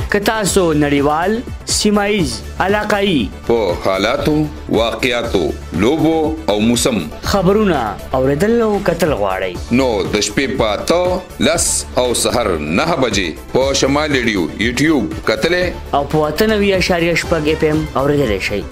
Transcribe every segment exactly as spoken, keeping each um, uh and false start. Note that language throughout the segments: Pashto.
که تاسو نړیوال، سیمایز، علاقايي په حالاتو، واقعاتو، لوبو او موسم خبرونه اوریدل او کتل غواړئ نو د شپې په اته لس او سحر نهه بجې په شمال ریډیو یوټیوب کتلې او په اته نوي اعشاریه شپږ اف ام اوریدلی شئ.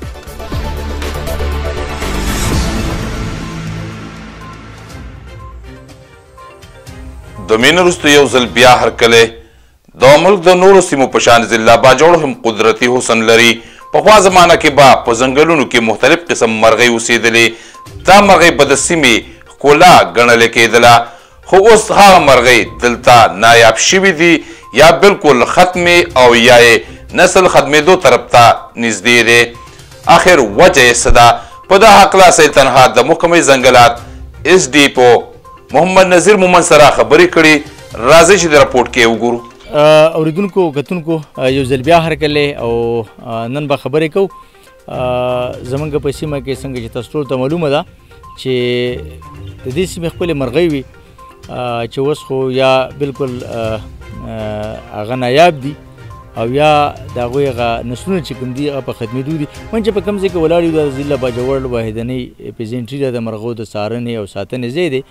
د مینې وروسته یو ځل بیا هرکلی د ملک د نورو سیمو په شان ضلع باجوړ هم قدرتي حسن لري. پخوا زمانه کې به په ځنګلونو کې مختلف قسم مرغۍ اوسېدلې. دا مرغۍ به د سیمې ښکلا ګڼلې کېدله، خو اوس هغه مرغۍ دلته نایاب شوي دي یا بالکل ختمې او یا یې نسل ختمېدو طرف ته نږدې دی. آخر وجه یې څه ده؟ په دغه هکله سید تنها د محکمې ځنګلات ایس ډي پو محمد نظیر مومن سره خبرې کړي. راځئ چې د راپورټ کې وګورو. اوریدونکو کتونکو یو ځل بیا هرکلی او نن به خبرې کوو زمونږ په سیمه کې څنګه چې تاسو ټولو ته معلومه ده چې د دې سیمې خپلې مرغۍ وي چې اوس خو یا بالکل هغه نایاب دي او یا د هغوی هغه نسلونه چې کوم دي هغه په ختمېدو دي. من چې په کوم ځای کې ولاړ یو د ضلع باجوړ واحدنۍ اپیزنټري ده د مرغو د څارنې او ساتنې ځای دی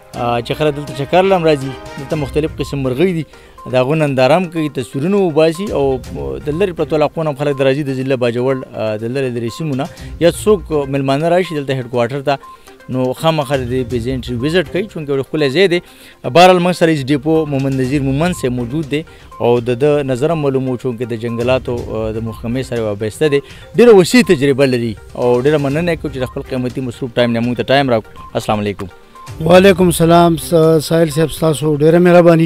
چې خلک دلته چکر له هم راځي. دلته مختلف قسم مرغۍ دي، د هغو ننداره هم کوي، تصویرونه وباسي او د لرې پرتو علاقو نه هم خلک د راځي د ضلع باجوړ د لرې لرې سیمو نه یا څوک میلمانه راشي دلته هیډ کوارټر ته نو خامخا د اپیزنټري وزټ کوي چونکې یو ښکلی ځای دی. بهرحال موږ سره ایس ډیپو محمد نظیر مومن صاحب موجود دی او د ده نظر هم معلوم و چونکې د جنګلاتو د محکمې سره وابسته دی، ډېره وسیع تجربه لري او ډېره مننه یې کوو چې د خپل قیمتي مصروف ټایم نه موږ ته ټایم راکړو. السلام علیکم. وعلیکم السلام. ساحل صاحب ستاسو ډېره مهرباني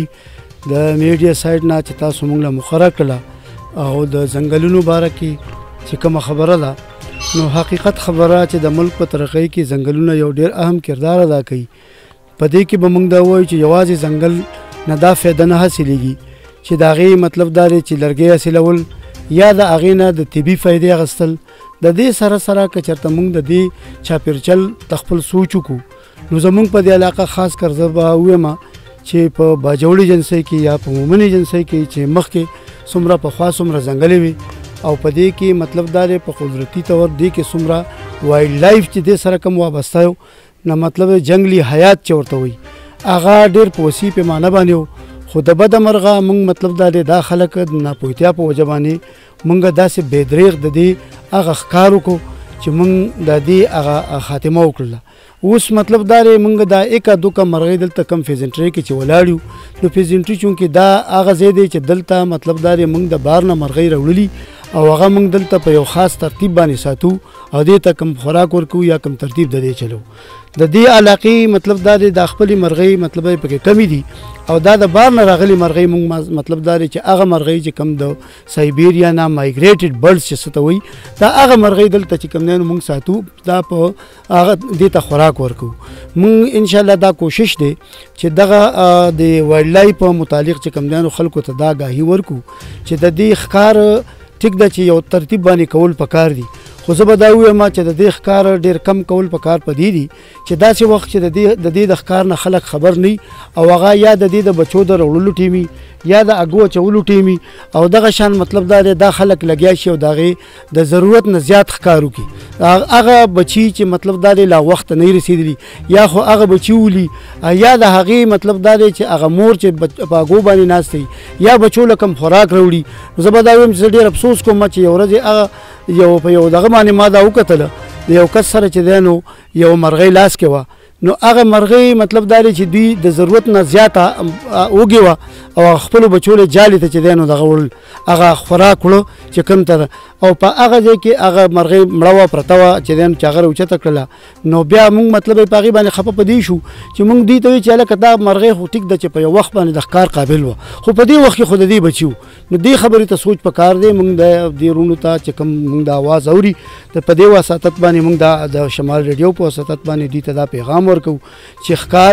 د میډیا سایډ نه چې تاسو موږ له مقرره کړله او د ځنګلونو باره کې چې کومه خبره ده نو حقیقت خبره چې د ملک په ترقۍ کې ځنګلونه یو ډېر اهم کردار ادا کوي. په دې کې به موږ دا وایو چې یوازې ځنګل نه دا فایده نه حاصلېږي چې د هغې مطلب دا دی چې لرګی حاصلول یا د هغې نه د طبي فایدې اخیستل. د دې سره سره که چېرته موږ د دې چاپېرچل د خپل سوچ وکړو نو زمونږ په دې علاقه خاص کر زه به ووایم چې په باجوړي جنسۍ کې یا په مومنې جنسۍ کې چې مخکې څومره پخوا څومره ځنګلې وي او په دې کې مطلب دا دی په قدرتي طور دې کې څومره وایلډ لایف چې دې سره کوم وابسته یو نه مطلب جنګلي حیات چې ورته وایي هغه ډېر په وسیع پیمانه باندې و. خو د بده مرغه موږ مطلب دا دی دا خلک د ناپوهتیا په وجه باندې موږ داسې بې دریغ د دې هغه ښکار وکړو چې موږ د دې هغه خاتمه وکړله. اوس مطلب دا دی موږ دا اکا دوکا مرغۍ دلته کم فیزنټرۍ کې چې ولاړ یو نو فیزنټري چونکې دا هغه ځای دی چې دلته مطلب دا دی موږ د بار نه مرغۍ راوړلي او هغه موږ دلته په یو خاص ترتیب باندې ساتو او دې ته کم خوراک ورکوو یا کم ترتیب د دې چلو. د دې علاقې مطلب دا دی د خپلې مرغۍ مطلب پکې کمی دي او دا د بار نه راغلي مرغۍ موږ مطلب دا دی چې هغه مرغۍ چې کم د سایبیریا نه مایګریټډ برډز چې څه ته وایي دا هغه مرغۍ دلته چې کم دی نو موږ ساتو دا په هغه دې ته خوراک ورکوو. موږ انشاءالله دا کوشش دی چې دغه د وایلډ لایف په متعلق چې کم دی نو خلکو ته دا آګاهي ورکوو چې د دې ښکار ټیک ده چې یو ترتیب باندې کول پکار دي. خو زه به دا ووایم چې د دې ښکار ډېر کم کول پکار په دې دي چې داسې وخت چې د دې د ښکار نه خلک خبر نه او هغه یا د دې د بچو د راوړلو ټیمي یا د اګو اچولو ټیمي او دغه شان مطلب دا دی دا خلک لګیا شي او د هغې د ضرورت نه زیات ښکار وکړي. هغه بچي چې مطلب دا دی لا وخت نه رسېدلي یا خو هغه بچي ولي یا د هغې مطلب دا دی چې هغه مور چې په اګو باندې ناست دی یا بچو له کم خوراک راوړي. زه به دا ووایم چې زه ډېر افسوس کوم چې یو ورځ هغه یو په یو دغه باندې ما دا وکتله د یو کس سره چې دی نو یو مرغۍ لاس کې وه نو هغه مرغۍ مطلب دا دی چې دوی د ضرورت نه زیاته وږې وه او خپلو بچو له جالې ته چې دی نو دغه وړل هغه خوراک وړه چې کوم ته او په هغه ځای کې هغه مرغۍ مړه وه پرته وه چې دی نو چې هغه راوچته کړله نو بیا موږ مطلب په هغې باندې خفه په دې شو چې موږ دوی ته وایي چې هلکه دا مرغۍ خو ټیک ده چې په یو وخت باندې د ښکار قابل وه خو په دې وخت کې خو د دې بچي وو نو دې خبرې ته سوچ پکار دی. موږ د دې وروڼو ته چې کوم موږ د اواز اوري په دې وساطت باندې موږ د شمال ریډیو په وساطت باندې دوی ته دا پیغام ورکوو چې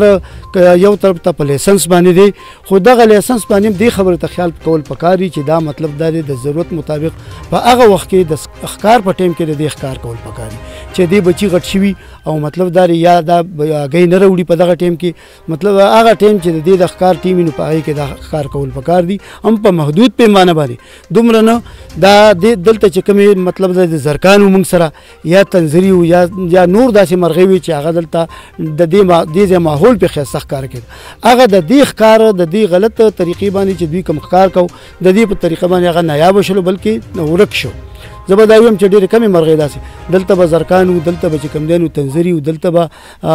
ښکار یو طرف ته په لیسنس باندې دی خو دغه لیسنس باندې دې خبرې ته خیال کول پکار دي چې دا مطلب دا دی د ضرورت مطابق په هغه وخت کې د ښکار په ټیم کې د دې ښکار کول پکار دي چې دې بچي غټ شوي او مطلب دا یا دا هګۍ نه راوړي په دغه ټیم کې مطلب هغه ټیم چې د دې د ښکار ټیم وي نو په هغې کې دا ښکار کول پکار دي هم په محدود پیمانه باندې دومره نه دا دلته چې کومې مطلب د زرکانو موږ سره یا تنظري و یا یا نور داسې مرغۍ وي چې هغه دلته د دې ځای ماحول پې ښایسته ښکار کېده هغه د دې ښکار د دې غلطه طریقې باندې چې دوی کوم ښکار کوو د دې په طریقه باندې هغه نایابه شلو بلکې ورک شو زه به دا وایم چې ډېرې کمې مرغۍ داسې دلته به زرکان وو دلته به چې کوم دی نو تنظري وو دلته به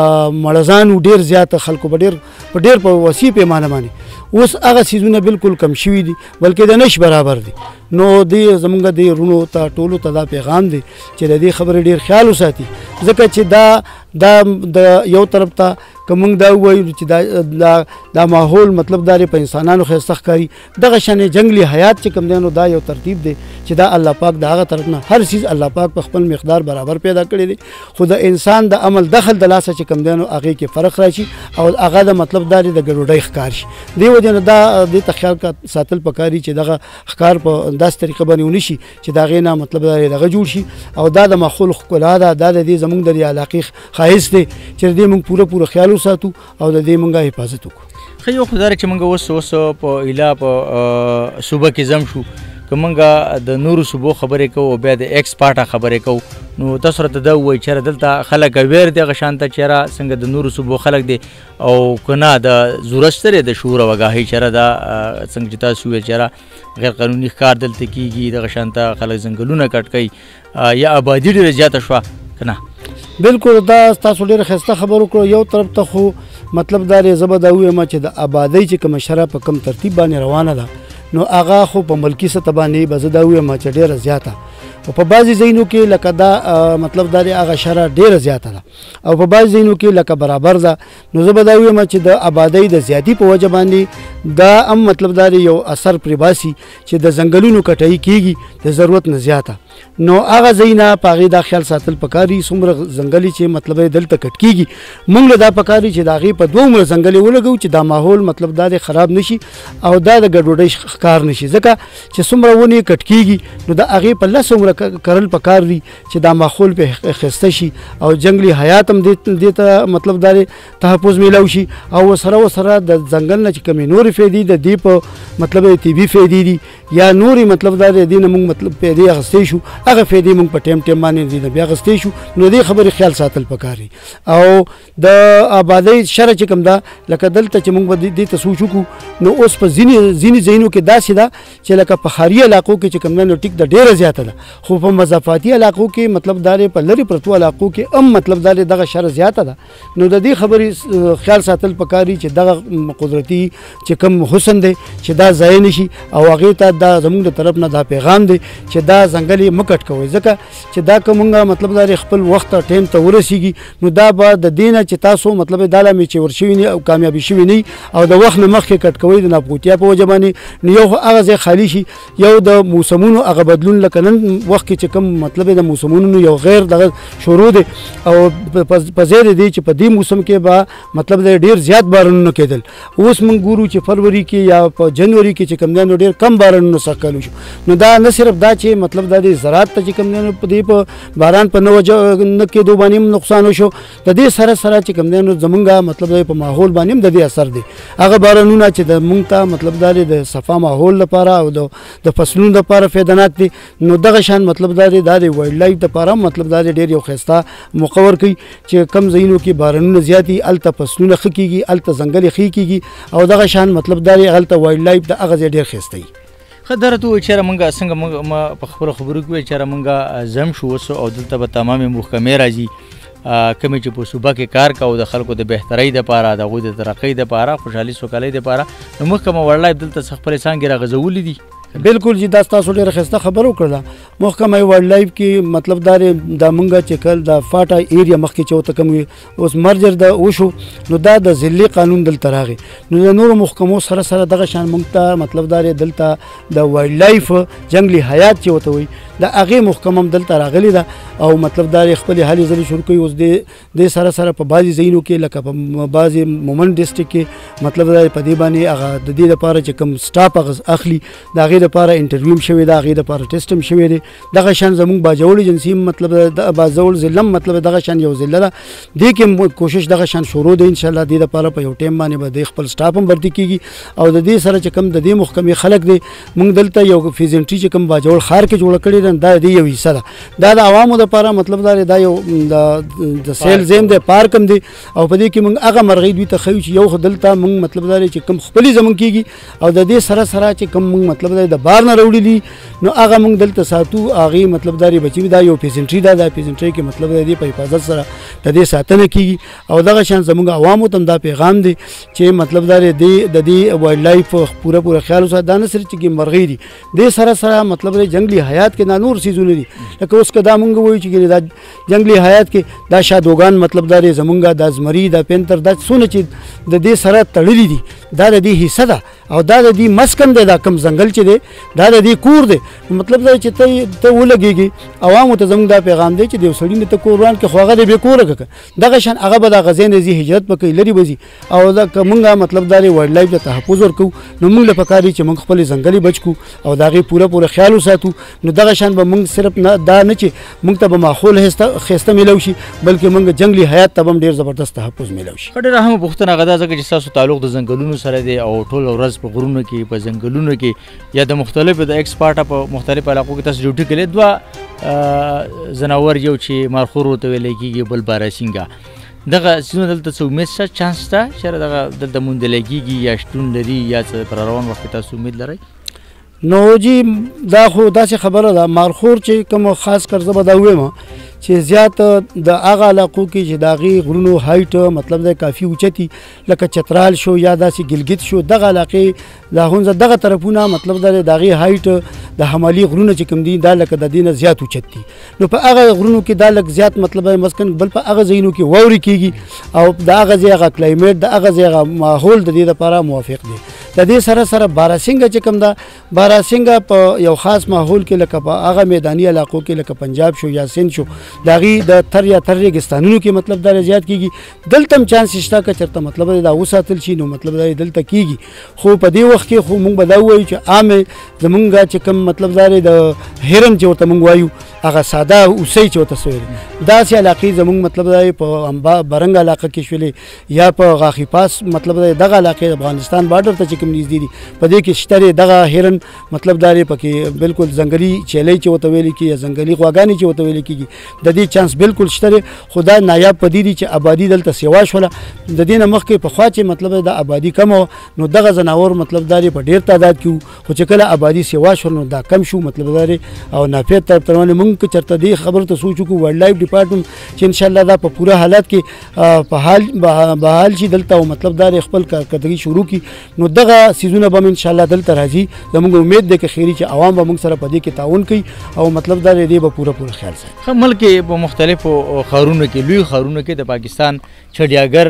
مړزان وو ډېر زیات خلکو به ډېر په ډېر په وسیع پیمانه باندې اوس هغه څیزونه بالکل کم شوي دي بلکې د نش برابر دي نو دې زمونږ دې رونو ته ټولو ته دا پیغام دی چې د دې خبرې ډېر خیال وساتي ځکه چې دا دا د یو طرف ته که موږ دا ووایو چې دا دا ماحول مطلب دا په انسانانو ښایسته ښکاري دغه شانې جنګلي حیات چې کوم دی نو دا یو ترتیب دی چې دا الله پاک د هغه طرف نه هر څیز الله پاک په خپل مقدار برابر پیدا کړی دی خو د انسان د عمل دخل د لاسه چې کوم دی نو هغې کې فرق راشي او هغه د مطلب دا دی د ګډوډۍ ښکار شي دې وجې نه دا دې ته خیال ساتل پکاري چې دغه ښکار په داسې طریقه باندې ونه شي چې د هغې نه مطلب دا دغه جوړ شي او دا د ماحول ښکلا ده دا د دې زموږ د دې علاقې ښایست دی چې د دې موږ پوره پوره خیال وساتو او د دې موږ حفاظت وکړو ښه یو خو دا چې موږ اوس اوس په ایلا په صوبه کې ځم شو که موږ د نورو صوبو خبرې کوو بیا د ایکسپارټه خبرې کوو نو تاسو راته دا ووایي چېرې دلته خلک اویر دي هغه شان ته چېرې څنګه د نورو صوبو خلک دی او که نه د ضرورت شته دی د شعور او آګاهۍ چېرې دا څنګه چې تاسو وویل چېرې غیر قانوني ښکار دلته کېږي دغه شان ته خلک ځنګلونه کټ کوي یا آبادي ډېره زیاته شوه که نه بالکل دا تاسو ډېره ښایسته خبر وکړو یو طرف ته خو مطلب دا دی زه به دا ووایم چې د آبادۍ چې کومه شرح په کوم ترتیب باندې روانه ده نو هغه خو په ملکي سطح باندې به زه دا ووایم چې ډېره زیاته او په بعضې ځایونو کې لکه دا مطلب دا دی هغه شرح ډېره زیاته ده او په بعضې ځایونو کې لکه برابر ده نو زه به دا ووایم چې د آبادۍ د زیاتي په وجه باندې دا هم مطلب دا دی یو اثر پرې باسي چې د ځنګلونو کټایي کېږي د ضرورت نه زیاته نو هغه ځای نه په هغې دا خیال ساتل پکاري څومره ځنګلي چې مطلب یې دلته کټ کېږي موږ له دا پکاري چې د هغې په دوه عمره ځنګلې ولګوو چې دا ماحول مطلب دا دی خراب نه شي او دا د ګډوډۍ ښکار نه شي ځکه چې څومره ونې کټ کېږي نو د هغې په لس عمره کرل پکار دي چې دا ماحول پې ښایسته شي او جنګلي حیات هم دې ته مطلب دا دی تحفظ میلاو شي او ورسره ورسره د ځنګل نه چې کومې نورې فایدې د دې په مطلب طبي فایدې دي یا نورې مطلب دا دی دې نه موږ مطلب فایدې اخیستی شو هغه فایدې موږ په ټیم ټیم باندې دې نه بیا اخیستی شو نو دې خبرې خیال ساتل پکاري او د آبادۍ شرح چې کوم ده لکه دلته چې موږ به دې ته سوچ وکړو نو اوس په ځینې ځینې ځایونو کې داسې ده چې لکه په ښاري علاقو کې چې کوم ده نو ټیک ده ډېره زیاته ده خو په مضافاتي علاقو کې مطلب دا دی په لرې پرتو علاقو کې هم مطلب دا دی دغه شرح زیاته ده نو د دې خبرې خیال ساتل پکاري چې دغه قدرتي چې کوم حسن دی چې دا ضایع نه شي او هغې ته دا زموږ د طرف نه دا پیغام دی چې دا ځنګل یې مه کټ کوئ ځکه چې دا که مونږ مطلب دا خپل وخت ټایم ته ورسیږي نو دا به د دې نه چې تاسو مطلب دا لا مې چې ورشوي نه او کامیابي شوي نه او د وخت نه مخکې کټ کوئ د ناپوهتیا په وجه باندې نو یو هغه ځای خالي شي یو د موسمونو هغه بدلون لکه نن وخت کې چې کوم مطلب د موسمونو یو غیر دغه شروع دی او په ځای دی چې په دې موسم کې به مطلب د ډېر زیات بارانونه کېدل اوس موږ ګورو چې فروری کې یا په جنوري کې چې کوم دی نو ډېر کم بارانونه سږ شو نو دا نه صرف دا چې مطلب دا د زراعت ته چې کوم دی نو په دې په باران په نه وجه نه کېدو باندې هم نقصان وشو د دې سره سره چې کوم دی نو زمونږ مطلب دی په ماحول باندې هم د دې اثر دی هغه بارانونه چې د مونږ ته مطلب دا د صفا ماحول لپاره او د فصلونو لپاره فایدهناک دي نو دغه شان مطلب دا دی دا د وایلډ لایف دپاره هم مطلب دا دی ډېر یو ښایسته موقع ورکوي چې کم ځایونو کې بارانونه زیات دي هلته فصلونه ښه کېږي هلته ځنګلې ښې کېږي او دغه شان مطلب دا دی هلته وایلډ لایف د هغه ځای ډېر ښایسته وي ښه دا راته ووایي چېرې مونږ څنګه مونږ ما په خبرو خبرو کې وویل چېرې مونږ ځم شو اوس او دلته به تمامې محکمې راځي کومې چې په صوبه کې کار کوو د خلکو د بهترۍ دپاره د هغوی د ترقۍ دپاره خوشحالي سوکالۍ دپاره نو محکمه وایلډ لایف دلته څه خپلې څانګې راغځولي دي بالکل جی دا تاسو ډېره ښایسته خبره وکړله محکمه وایلډ لایف کې مطلب دا دا مونږ چې کله د فاټا ایریا مخکې چې ورته کوم اوس مرجر د وشو نو دا د ضلعي قانون دلته راغی نو د نورو محکمو سره سره دغه شان مونږ ته مطلب دا دلته د وایلډ لایف جنګلي حیات چې ورته وایي د هغې محکمه هم دلته راغلې ده او مطلب دا خپلې هلې ځلې شروع کوي اوس دې سره سره په بعضې ځایونو کې لکه په بعضې مومند ډسټرکټ کې مطلب دا په دې باندې هغه د دې لپاره چې کوم سټاپ هغه اخلي د هغې هغې دپاره انټرویو هم شوی ده، هغې دپاره ټسټ هم شوی دی. دغه شان زموږ باجوړ ایجنسي هم مطلب د باجوړ ضلع هم مطلب دغه شان یو ضلع ده، دې کې کوشش دغه شان شروع دی انشاءالله. دې دپاره په یو ټایم باندې به د خپل سټاف هم بردي کېږي او د دې سره چې کوم د دې محکمې خلک دی، موږ دلته یو فیزنټري چې کوم باجوړ ښار کې جوړه کړې ده، دا د دې یو حصه ده. دا د عوامو دپاره مطلب دا دا یو د سیل زیم دی، پارک هم دی او په دې کې موږ هغه مرغۍ دوی ته ښیو چې یو خو دلته موږ مطلب دا چې کوم خپلې زموږ کېږي او د دې سره سره چې کوم موږ مطلب دا د بار نه راوړي دي نو هغه موږ دلته ساتو. هغې مطلب دا بچي دا یو فیزنټري ده، دا فیزنټري کې مطلب د دې په حفاظت سره د دې ساتنه کېږي او دغه شان زموږ عوامو ته هم دا پیغام دی چې مطلب دا دی د دې وایلډ لایف پوره پوره خیال وساتئ. دا نه صرف چې مرغۍ دي، دې سره سره مطلب د جنگلي حیات کې دا نور څیزونه دي، لکه اوس که دا مونږ وایو چې دا جنگلي حیات کې دا شادوګان مطلب دا دی زمونږ دا زمري دا پینتر دا څونه چې د دې سره تړلي دي دا د دې حصه ده او دا د دې مسکن دی، دا کم ځنګل چې دی دا د دې کور دی. مطلب دا چې ته ته ولګېږي عوامو ته زموږ دا پیغام دی چې د یو سړي نه ته کور وران کړې خو هغه دی بې کوره کړه، دغه شان هغه به د هغه ځای نه ځي، هجرت به کوي، لرې به ځي او دا که مونږ مطلب دا دی وایلډ لایف ته تحفظ ورکوو نو مونږ له پکار دي چې مونږ خپلې ځنګلې بچ کړو او د هغې پوره پوره خیال وساتو. نو دغه شان به مونږ صرف نه دا نه چې مونږ ته به ماحول ښایسته میلو شي بلکې مونږ جنګلي حیات ته به هم ډېر زبردست تحفظ میلو شي. ښه ډېره اهمه پوښتنه هغه دا ځکه چې ستاسو تعلق د ځنګلونو سره دی او ټول ورځ په غرونو کې په ځنګلونو کې یا د مختلفو د ایکسپارټه په مختلفو علاقو کې تاسو ډیوټي کولی. دوه ځناور یو چې مارخور ورته ویلی کېږي بل باراسینګه، دغه څیزونه دلته څه امید شته چانس شته چې دغه دلته موندلی کېږي یا شتون لري یا څه پر روان وخت کې تاسو امید لرئ؟ نو جی دا خو داسې خبره ده، مارخور چې کوم خاص کر زه به دا ووایم چې زیات د هغه علاقو کې چې د هغې غرونو هایټ مطلب دی کافي اوچتي لکه چترال شو یا داسې ګلګت شو، دغه علاقې دا هونځه دغه طرفونه مطلب دا د هغې هایټ د همالي غرونه چې کوم دي دا لکه د دې نه زیات اوچت دي. نو په هغه غرونو کې دا لږ زیات مطلب دی مسکن، بل په هغه ځایونو کې واورې کېږي او د هغه ځای هغه کلایمیټ د هغه ځای هغه ماحول د دې دپاره موافق دی. د دې سره سره باراسینګه چې کوم ده، باراسینګه په یو خاص ماحول کې لکه په هغه میداني علاقو کې لکه پنجاب شو یا سند شو د هغې د تر یا تر ریګستانونو کې مطلب دا زیات کېږي. دلته هم چانس شته که چېرته مطلب دا وساتل شي نو مطلب دا دلته کېږي. خو په دې وخت کې خو مونږ به دا ووایو چې عامې زمونږ چې کوم مطلب دا د هرن چې ورته مونږ وایو هغه ساده اوسۍ چې ورته سوی داسې علاقې زمونږ مطلب دا په برنګ علاقه کې شولې یا په غاښي پاس مطلب دا دغه علاقې د افغانستان بارډر ته چې کوم نږدې دي په دې کې شته دی دغه هرن مطلب دا پکې بالکل ځنګلي چیلۍ چې ورته ویلې کېږي یا ځنګلي غواګانې چې ورته ویلې کېږي د دې چانس بالکل شته دی. خو دا نایاب پدې دي چې آبادي دلته سیوا شوله، د دې نه مخکې پخوا چې مطلب د آبادي کم وه نو دغه ځناور مطلب دا په ډېر تعداد کې وو، خو چې کله آبادي سیوا شول نو دا کم شو مطلب دا او نافید طرف ته روانې. مونږ که چېرته دې خبرو ته سوچ وکړو وایلډ لایف ډپارټمنټ چې انشاءالله دا په پوره حالات کې په حال بحال شي دلته او مطلب دا خپل کارکردګي شروع کړي نو دغه څیزونه به هم انشاءالله دلته راځي. زموږ امید دی که خیري چې عوام به موږ سره په دې کې تعاون کوي او مطلب دا دې به پوره پوره خیال ساتي. ښه ملک په مختلفو ښارونو کې لوی ښارونو کې د پاکستان چډیاګر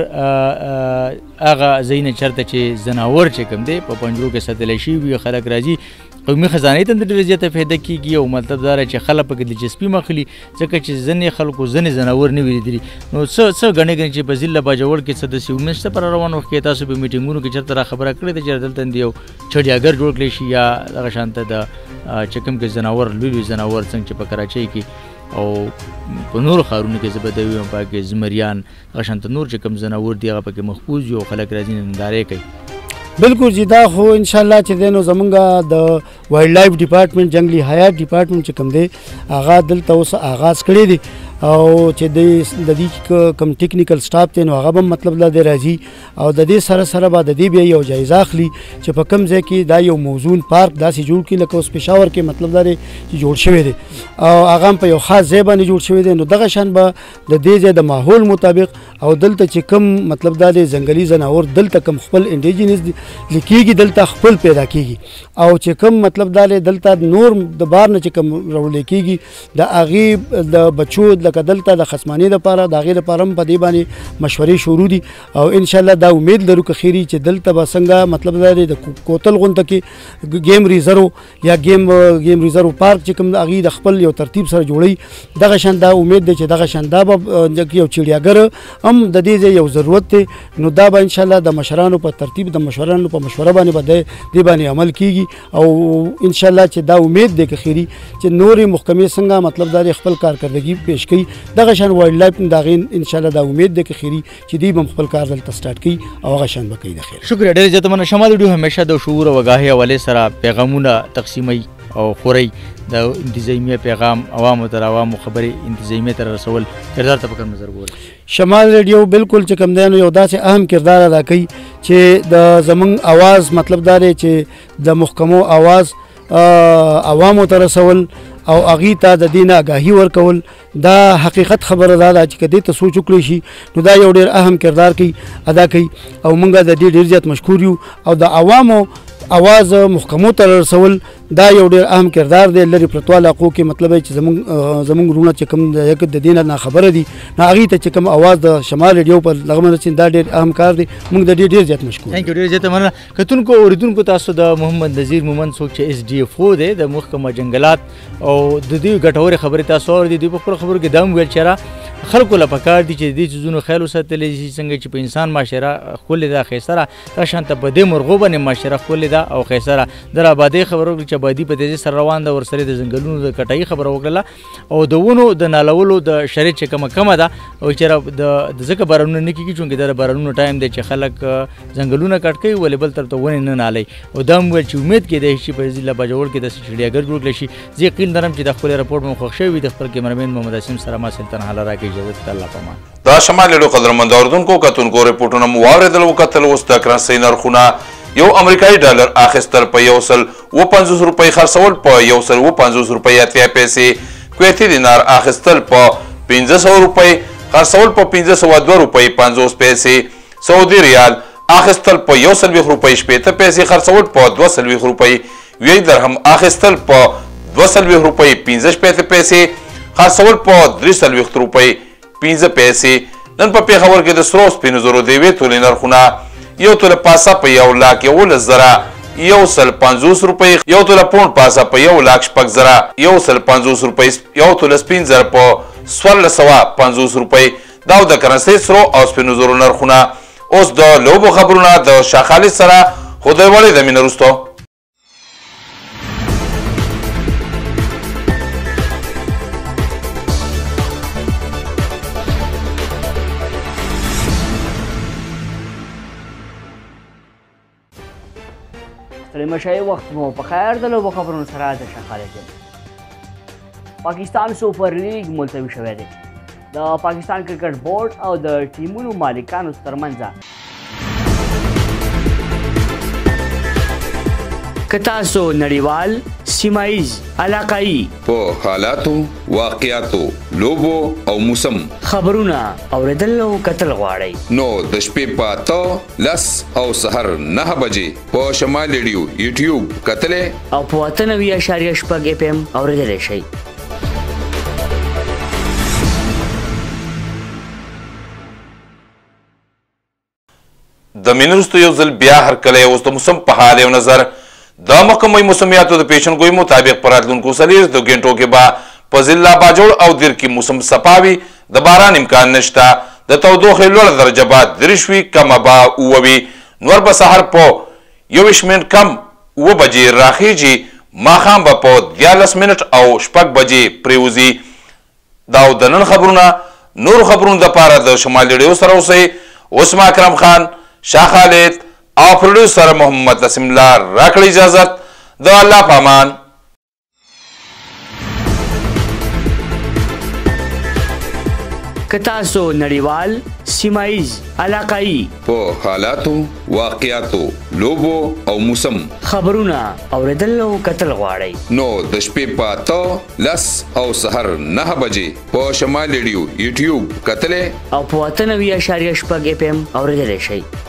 هغه ځایونه چېرته چې ځناور چې کوم دی په پنجرو کې ساتلی شوي وي خلک راځي قومي خزانې ته هم ډېره زیاته فایده کېږي او مطلب دا چې خلک پکې دلچسپي مخلي ځکه چې ځینې خلکو ځینې ځناور نه وي لیدلي. نو څه څه ګڼې ګڼې چې په ضلع باجوړ کې څه داسې امید شته پر روان وخت کې تاسو په میټینګونو کې چېرته را خبره کړې ده چې دلته یو چډیاګر جوړ کړی شي یا دغه شانته د چې کوم کې ځناور لوی لوی ځناور څنګه چې په کراچۍ کې او په نورو ښارونو کې زه به د ویم پکې زمریان هغه شانته نور چې کوم ځناور دي هغه پکې محفوظ وي او خلک راځي نندارې کوي. بالکل جی دا خو انشاءالله چې دی نو زمونږ د وایلډ لایف ډپارټمنټ جنګلي حیات ډپارټمنټ چې کوم دی هغه دلته اوس آغاز کړی دی او چې د دې کوم ټیکنیکل سټاف دی نو هغه به مطلب لا دی راځي او د دې سره سره به د دې بیا یو جایزه اخلي چې په کوم ځای کې دا یو موزون پارک داسې جوړ کړي لکه اوس پېښور کې مطلب دا دی چې جوړ شوی دی او هغه هم په یو خاص ځای باندې جوړ شوی دی. نو دغه شان به د دې ځای د ماحول مطابق او دلته چې کوم مطلب دا دی ځنګلي ځناور دلته کوم خپل انډیجنس لیکيږي دلته خپل پیدا کیږي او چې کوم مطلب دا دی دلته نور د بار نه چې کوم راوړل کیږي د هغې د بچو لکه دلته د خصمانۍ دپاره د هغې دپاره هم په دې باندې مشورې شروع دي او انشاءالله دا امید لرو که خیري چې دلته به څنګه مطلب دا دی د کوتل غونډه کې ګیم ریزرو یا گیم گیم ریزرو پارک چې کوم هغې د خپل یو ترتیب سره جوړوي دغه شان دا امید دی چې دغه شان دا به یو چړیاګر هم د دې ځای یو ضرورت دی نو دا به انشاءالله د مشرانو په ترتیب د مشرانو په مشوره باندې به دې باندې عمل کیږي او انشاءالله چې دا امید دی که خیري چې نورې محکمې څنګه مطلب دا خپل کارکردګي پیش کوي دغه شان وایلډ لایف د هغې انشاءالله دا امید دی که خیري چې دوی به خپل کار دلته سټارټ کوي او هغه شان به کوي د خیر شکریه ډېر زیاته مننه شمال ویډیو همیشه د شعور او آګاهۍ حوالې سره پیغامونه تقسیموي او خوري د انتظامیه پیغام عوامو تر عوامو خبرې انتظامیه تر رسول کردار ته په کوم نظر ګوري شمال ریډیو بالکل چې کوم دی نو یو داسې اهم کردار ادا کوي چې د زمونږ اواز مطلب دا دی چې د محکمو اواز عوامو ته رسول او هغې ته د دې نه آګاهي ورکول دا حقیقت خبره دا ده چې که دې ته سوچ وکړی شي نو دا یو ډېر اهم کردار کوي ادا کوي او موږ د دې ډېر زیات مشکور یو او د عوامو اواز محکمو ته رسول دا یو ډېر اهم کردار دی لرې پرتو علاقو کې مطلب چې زمونږ زمونږ وروڼه چې کوم د دې نه ناخبره دي نو هغې ته چې کوم اواز د شمال ریډیو پر دغه باندې دا ډېر اهم کار دی موږ د دې ډېر زیات مشکور تھینک یو ډېر زیاته مننه کتونکو اورېدونکو تاسو د محمد نذیر مومند څوک چې ایس ډي اف او دی د محکمه جنګلات او د دوی ګټورې خبرې تاسو اورېدې دوی په خپلو خبرو کې دا هم ویل چې خلکو له پکار دي چې د دې څیزونو خیال وساتلی شي څنګه چې په انسان معاشره ښکلې ده ښایسته ده دغه شانته په دې مرغو باندې معاشره ښکلې ده او ښایسته ده د آبادۍ خبره وکړي چې آبادي په تیزۍ سره روان ده ورسره د ځنګلونو د کټایي خبره وکړله او د ونو د نالولو د شرایط چې کومه کمه ده او چېرې د ځکه بارانونه نه کېږي چونکې دا د بارانونو ټایم دی چې خلک ځنګلونه کټ کوي ولې بل طرف ته ونې نه نالوي او دا هم ویل چې امید کېدی شي په ضلع باجوړ کې داسې چړیاګر جوړ کړی شي زه یقین لرم چې د خپل رپورټ مو خوښ شوی وي د خپل کیمرمین محمد اسیم سره ما سلطان حاله راکړي اجازه ته الله پامان دا شمال ریډیو قدرمند اورېدونکو کتونکو رپورټونه مو واورېدل وکتل اوس د کرنسۍ نرخونه یو امریکایي ډالر اخیستل په یو سل اوه پنځوس روپۍ خرڅول په یو سل اوه پنځوس روپۍ اتیا پیسې کویتي دینار اخیستل په پنځه سوه روپۍ خرڅول په پنځه سوه دوه روپۍ پنځوس پیسې سعودي ریال اخیستل په یو څلوېښت روپۍ شپېته پیسې خرڅول په دوه څلوېښت روپۍ ویی درهم اخیستل په دوه څلوېښت روپۍ پنځه شپېته پیسې خرڅول په درې څلوېښت روپۍ پنځه پیسې نن په پېښور کې د سرو سپینو زرو د یوې تولې نرخونه یو توله پاسه په یو لاک یولس زره یو سل پنځوس روپۍ یو توله پونډ پاسه په یو لاک شپږ زره یو سل پنځوس روپۍ یو توله سپین زر په څوارلس سوه پنځوس روپۍ دا د کرنسۍ سرو او سپینو زرو نرخونه اوس د لوبو خبرونه د شاه خالد سره خو د یوې دمې نه وروستو ستړي وخت مو په خیر د لوبو خبرونو سره د شاه خالد یم پاکستان سوپر لیګ ملتوي شوی دی د پاکستان کرکټ بورډ او د ټیمونو مالکانو ترمنځ که تاسو نړیوال سیمایز علاقايي په حالاتو واقعاتو لوبو او موسم خبرونه اوریدل او کتل غواړئ نو د شپې په اته لس او سحر نهه بجې په شمال ریډیو یوټیوب کتلې او په اته نوي اعشاریه شپږ اف ام اوریدلی شئ د مینې وروسته یو ځل بیا هرکلی اوس د موسم په حال یو نظر د محکمې موسمیاتو د پیشنګویۍ مطابق په راتلونکو څلېرویشتو ګنټو کې به په ضلع باجوړ او دیر کې موسم صفا وي د باران امکان نشته د تودوخې لوړه درجه به دېرش وي کمه به اووه وي نور به سهار په یوویشت منټ کم اووه بجې راخیږي ماښام به په دیارلس منټ او شپږ بجې پرېوځي دا د نن خبرونه نورو خبرونو دپاره د شمال ریډیو سره اوسئ اوس ما اکرم خان شاه خالد او پروډیوسر محمد نسیم الله راکړه اجازت د الله پامان که تاسو نړیوال سیمایز علاقايي په حالاتو واقعاتو لوبو او موسم خبرونه اوریدل او کتل غواړئ نو د شپې په اته لس او سحر نهه بجې په شمال ریډیو یوټیوب کتلې او په اته نوي اعشاریه شپږ اف ام اوریدلی شئ